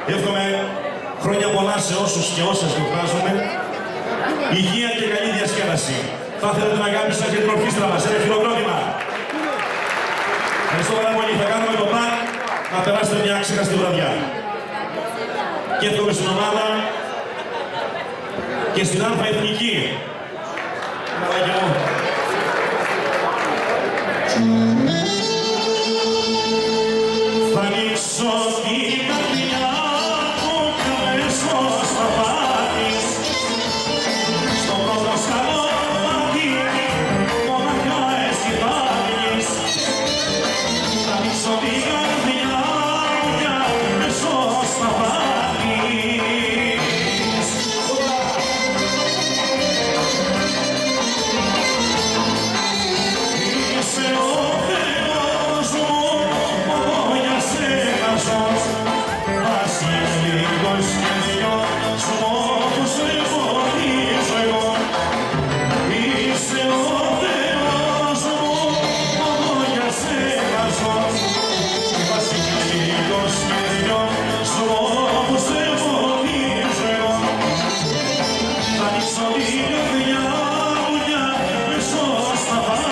Εύχομαι χρόνια πολλά σε όσους και όσες γιορτάζουμε, υγεία και καλή διασκέδαση. Θα ήθελα την αγάπη σας και την ορχήστρα μας. Ένα χειροκρότημα. Ευχαριστώ πάρα πολύ. Θα κάνουμε το παν να περάσετε μια ξεχαστή βραδιά. Και εύχομαι στην ομάδα και στην Αλφα Εθνική. Θα ανοίξω την καρδιά μου κι αμέσως θα πάρεις στον πρώτο σκαλόπατι μοναχά εσύ θα βγεις. Θα ανοίξω την καρδιά μου κι αμέσως θα πάρεις. Είσαι ο Θεός μου, μόνο για σένα ζω. Ας γίνεις λίγος και δυο, σου όπως εγώ φωτίζω εγώ. Είσαι ο Θεός μου, μόνο για σένα ζω. Ας γίνεις λίγος και δυο, σου όπως εγώ φωτίζω εγώ. Θα ανοίξω την καρδιά μου κι αμέσως θα πάρεις.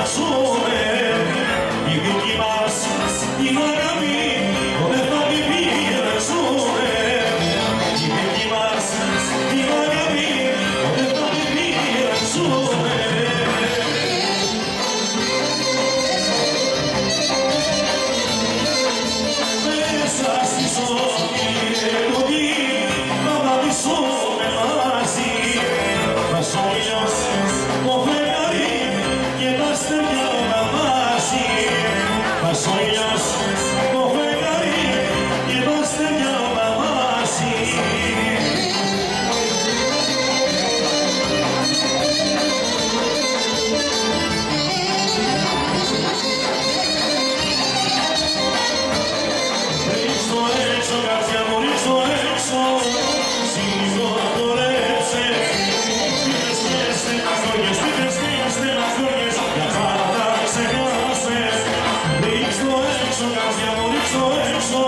Η δική μας η αγάπη δεν θα την πει. για μου ρίξω έξω,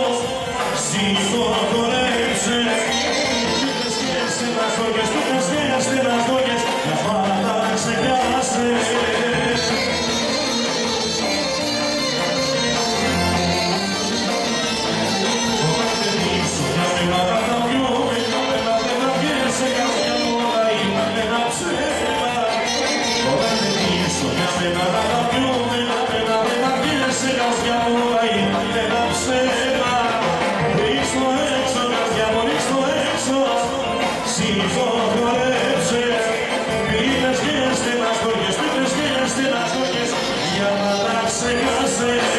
συγχωρέψε. Πίτες και στεναχώριες, πίτες και στεναχώριες, για πάντα ξεχάσε. Πίτες και στεναχώριες, για να τα ξεχάσεις.